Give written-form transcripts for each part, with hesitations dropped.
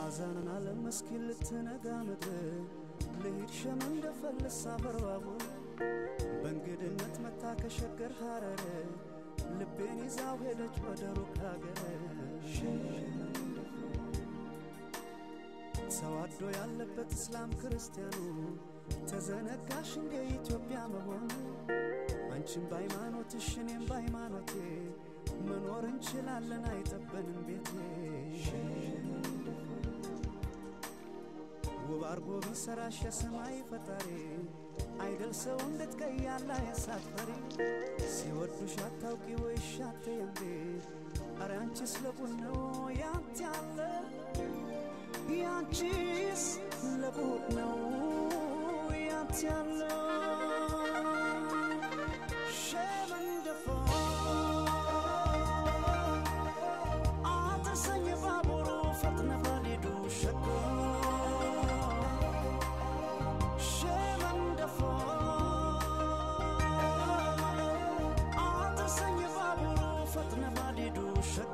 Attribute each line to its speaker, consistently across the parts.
Speaker 1: حزن على مسكين لتنقى مدر لهيد شمن دفلس عبربابو بنقد النتمتا كشكر حرر لبيني زاوهدج ودروك هاجر سوادو ያለበት እስላም ክርስቲያኑ ተዘነጋሽ እንደ ኢትዮጵያ መሆኑ አንቺም በሃይማኖትሽ እኔም በሃይማኖቴ መኖር እንችላለን አይጠበንም ቤቴ ወባርጎ ቢሰራሽ የሰማይ ፈጣሪ አይደል ሰው እንድትቀያላ ያሳፈሪ ሲወዱሽ አታውቂ ወይ ሻተየምቤ አረ አንቺስ ለቁነው ያንተ ያለ ያንቺስ ለቁነው ያንተ ያለ ሸመንደፎ አትሰኝ ባቡሩ ፈጥነ ባሊዱ ሸኮ ሸመንደፎ አትሰኝ ባቡሩ ፈጥነ ባሊዱ ሸኮ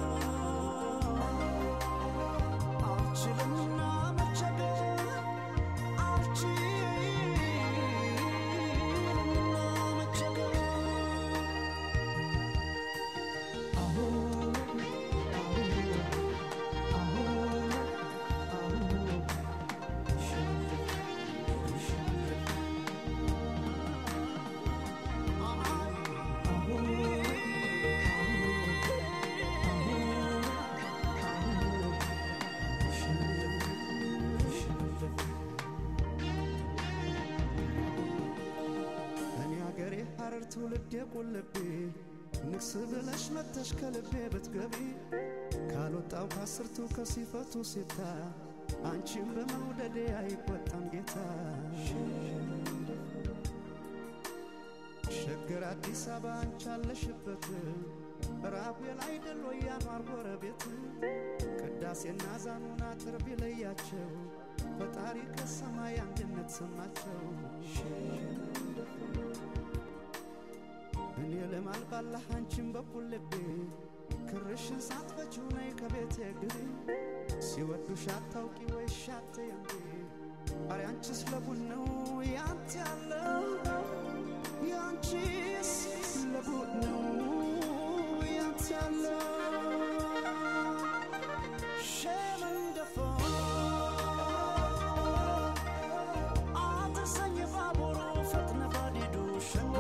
Speaker 1: ትውልድ የቆለቤ ንክስ ብለሽ መተሽ ከልቤ ብትገቢ ካልወጣው ካስርቱ ከሲፈቱ ሲታ አንቺም በመውደዴ አይቆጣም ጌታ ሸገር አዲስ አበባ አንቺ አለሽበት ራጉኤል አይደል ወይ ያኗር ጎረቤት ቅዳሴና ዛኑና ጥርብ ይለያቸው ፈጣሪ ከሰማይ አንድነት ሰማቸው እኔ ለማልባላህ አንቺም በኩል ልቤ ክርሽን ሳትፈቺው ነይ ከቤቴ ግቢ ሲወዱሽ አታውቂ ወይ ሻተየምቤ አረ አንቺስ ለቡነው ያንተ ያለው ያንቺስ ለቡነው ያንተ ያለው ሸመንደፎ አትሰኝ ባቡሩ ፈጥነ ባዲዱ ሸኮ